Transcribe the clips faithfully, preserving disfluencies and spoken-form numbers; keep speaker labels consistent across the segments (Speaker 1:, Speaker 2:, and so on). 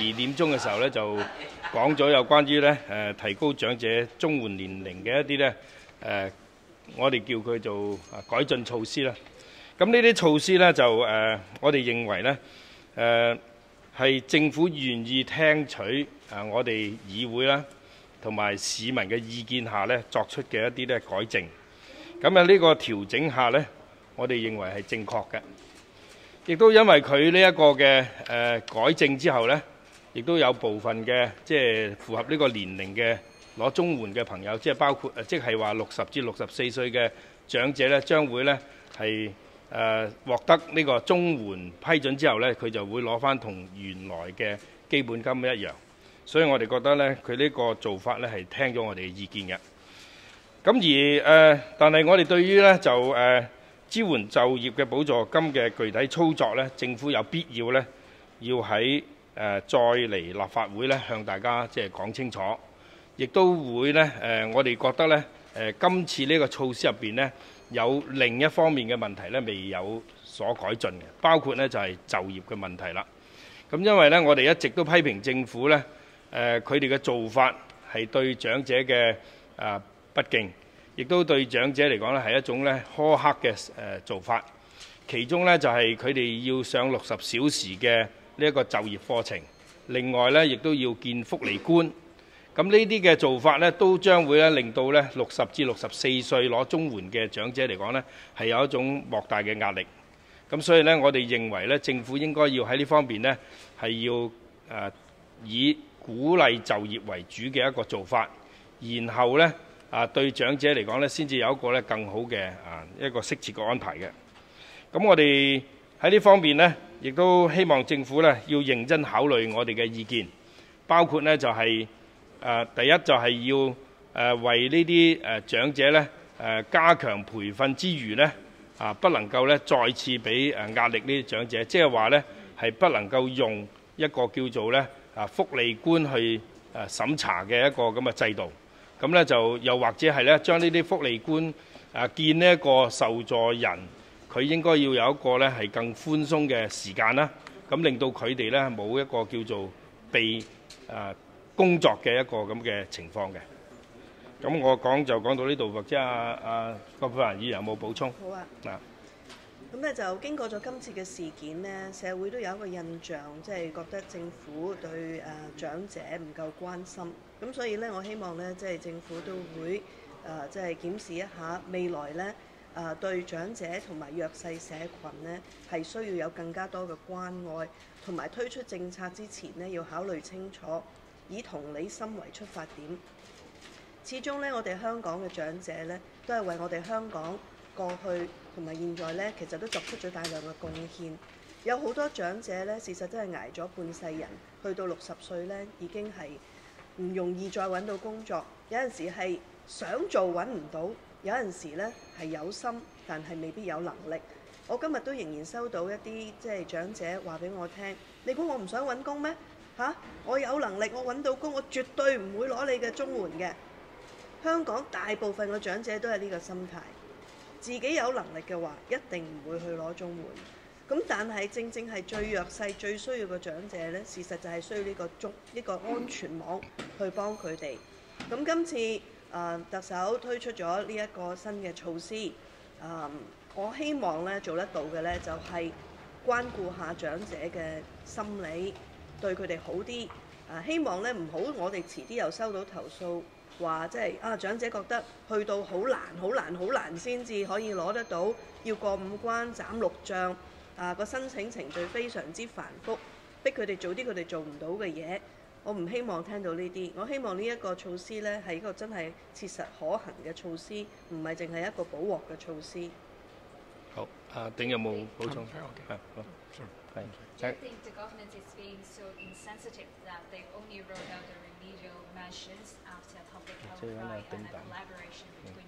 Speaker 1: 二點鐘嘅時候咧，就講咗有關於咧誒提高長者綜援年齡嘅一啲咧誒，我哋叫佢做改進措施啦。咁呢啲措施咧就誒、呃，我哋認為咧誒係政府願意聽取誒、呃、我哋議會啦同埋市民嘅意見下咧作出嘅一啲咧改正。咁啊呢個調整下咧，我哋認為係正確嘅。亦都因為佢呢一個嘅誒、呃、改正之後咧，亦都有部分嘅即係符合呢個年齡嘅攞綜援嘅朋友，即係包括即係話六十至六十四歲嘅長者咧，將會咧係誒獲得呢個綜援批准之後咧，佢就會攞翻同原來嘅基本金一樣。所以我哋覺得咧，佢呢個做法咧係聽咗我哋嘅意見嘅。咁而誒、呃，但係我哋對於咧就誒。呃支援就業嘅補助金嘅具體操作咧，政府有必要咧，要喺誒、呃、再嚟立法會咧向大家即係講清楚，亦都會咧誒、呃，我哋覺得咧誒、呃、今次呢個措施入邊咧有另一方面嘅問題咧未有所改進嘅，包括咧就係、是、就業嘅問題啦。咁因為咧我哋一直都批評政府咧誒佢哋嘅做法係對長者嘅啊、呃、不敬。亦都對長者嚟講咧係一種咧苛刻嘅誒做法，其中咧就係佢哋要上六十小時嘅呢一個就業課程，另外咧亦都要見福利官。咁呢啲嘅做法咧都將會咧令到咧六十至六十四歲攞綜援嘅長者嚟講咧係有一種莫大嘅壓力。咁所以咧我哋認為咧政府應該要喺呢方面咧係要誒以鼓勵就業為主嘅一個做法，然後咧。啊，對長者嚟講咧，先至有一個咧更好嘅啊一個適切嘅安排嘅。咁我哋喺呢方面呢，亦都希望政府咧要認真考慮我哋嘅意見，包括呢就係、是、誒第一就係要誒為呢啲誒長者咧誒加強培訓之餘呢，啊不能夠咧再次俾誒壓力呢啲長者，即係話咧係不能夠用一個叫做咧啊福利官去誒審查嘅一個咁嘅制度。咁咧就又或者係咧將呢啲福利官啊見呢一個受助人，佢應該要有一個咧係更寬鬆嘅時間啦，咁令到佢哋咧冇一個叫做被啊工作嘅一個咁嘅情況嘅。咁我講就講到呢度，或者阿阿葛珮帆議員有冇補充？
Speaker 2: 好啊。嗱。咁咧就經過咗今次嘅事件呢，社會都有一個印象，即係覺得政府對誒長者唔夠關心。咁所以咧，我希望咧，即係政府都會誒即係檢視一下未來咧誒對長者同埋弱勢社群呢，係需要有更加多嘅關愛，同埋推出政策之前呢，要考慮清楚，以同理心為出發點。始終咧，我哋香港嘅長者咧，都係為我哋香港過去同埋現在咧，其實都作出咗大量嘅貢獻。有好多長者咧，事實真係捱咗半世人，去到六十歲咧，已經係唔容易再揾到工作。有陣時係想做揾唔到，有陣時咧係有心，但係未必有能力。我今日都仍然收到一啲即係長者話俾我聽：你估我唔想揾工咩？嚇、啊！我有能力，我揾到工，我絕對唔會攞你嘅綜援嘅。香港大部分嘅長者都係呢個心態。自己有能力嘅話，一定唔會去攞綜援。咁但係正正係最弱勢、最需要嘅長者呢，事實就係需要呢個中呢個安全網去幫佢哋。咁今次誒、呃、特首推出咗呢一個新嘅措施，誒、呃、我希望咧做得到嘅呢，就係、是、關顧下長者嘅心理，對佢哋好啲。誒、呃、希望咧唔好我哋遲啲又收到投訴。話即係啊，長者覺得去到好難、好難、好難先至可以攞得到，要過五關斬六將，啊個申請程序非常之繁複，逼佢哋做啲佢哋做唔到嘅嘢。我唔希望聽到呢啲，我希望呢一個措施呢係一個真係切實可行嘅措施，唔係淨係一個補鑊嘅措施。
Speaker 1: 好，阿鼎有冇補充？係，好，係。
Speaker 3: Do you think the government is being so insensitive that they only rolled out the remedial measures after a public outcry and a collaboration between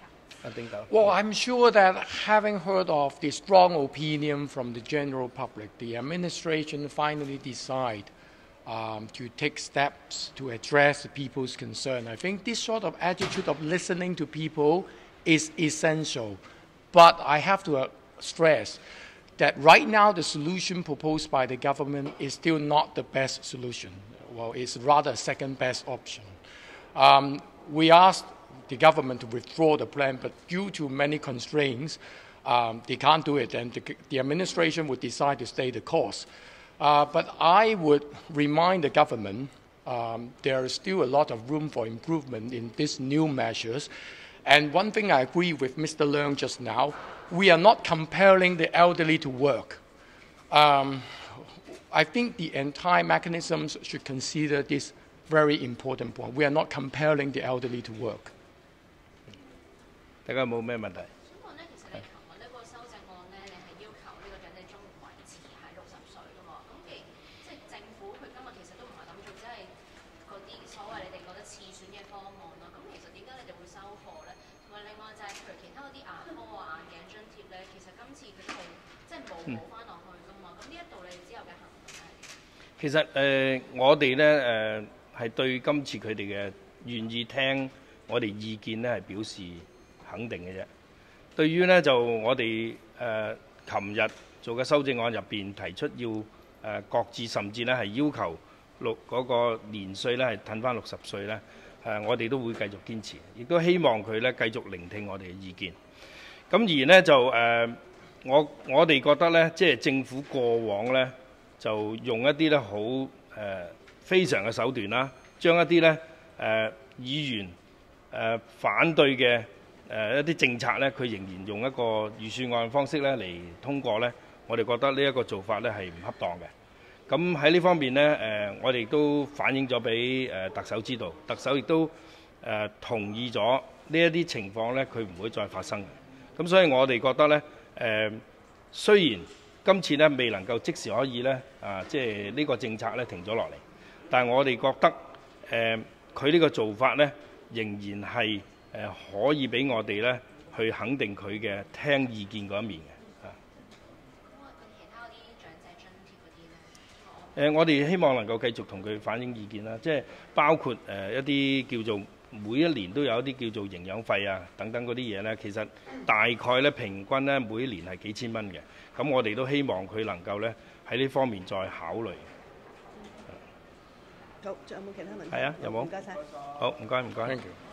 Speaker 3: two camps?
Speaker 4: Well, I'm sure that having heard of the strong opinion from the general public, the administration finally decide um, to take steps to address the people's concern. I think this sort of attitude of listening to people is essential. But I have to uh, stress, that right now the solution proposed by the government is still not the best solution. Well, it's rather a second best option. Um, we asked the government to withdraw the plan, but due to many constraints, um, they can't do it, and the, the administration would decide to stay the course. Uh, but I would remind the government um, there is still a lot of room for improvement in these new measures. And one thing I agree with Mister Leung just now, we are not compelling the elderly to work. Um, I think the entire mechanisms should consider this very important point. We are not compelling the elderly to work.
Speaker 1: 大家冇咩問題？
Speaker 5: 想問咧，其實你琴日呢個修正案咧，你係要求呢個長者綜援維持喺六十歲噶嘛？咁既即係政府佢今日其實都唔係諗住即係嗰啲所謂你哋覺得次選嘅方案啦。咁其實點解你哋會收貨咧？同埋另外就係譬如其他嗰啲牙科啊、眼鏡津貼咧，其實今次佢都係即係冇補翻落去噶嘛。咁呢一度你哋之後嘅行動係？
Speaker 1: 其實誒、呃，我哋咧誒係對今次佢哋嘅願意聽我哋意見咧係表示肯定嘅啫。對於咧就我哋誒琴日做嘅修正案入邊提出要誒擱置，甚至咧係要求六嗰個年歲咧係褪翻六十歲咧，誒、呃、我哋都會繼續堅持，亦都希望佢咧繼續聆聽我哋嘅意見。咁而呢，就誒、呃、我我哋覺得咧，即係政府過往咧就用一啲咧好誒非常嘅手段啦，將一啲咧誒議員誒、呃、反對嘅。誒、呃、一啲政策咧，佢仍然用一個預算案方式咧嚟通過咧，我哋覺得呢一個做法咧係唔恰當嘅。咁喺呢方面咧，誒、呃、我哋都反映咗俾誒特首知道，特首亦都誒、呃、同意咗呢一啲情況咧，佢唔會再發生嘅。咁所以我哋覺得咧，誒、呃、雖然今次咧未能夠即時可以咧啊，即係呢個政策咧停咗落嚟，但係我哋覺得誒佢呢個做法咧仍然係。誒、呃、可以俾我哋咧去肯定佢嘅聽意見嗰一面嘅。啊。
Speaker 5: 其他啲長者津貼嗰啲咧？
Speaker 1: 誒、呃，我哋希望能夠繼續同佢反映意見啦，即係包括誒、呃、一啲叫做每一年都有一啲叫做營養費啊等等嗰啲嘢咧，其實大概咧平均咧每一年係幾千蚊嘅。咁我哋都希望佢能夠咧喺呢方面再考慮。
Speaker 2: 好，仲有冇其他問題？
Speaker 1: 係啊，有冇？
Speaker 2: 唔該晒。
Speaker 1: 好，唔該唔該。
Speaker 4: Thank you.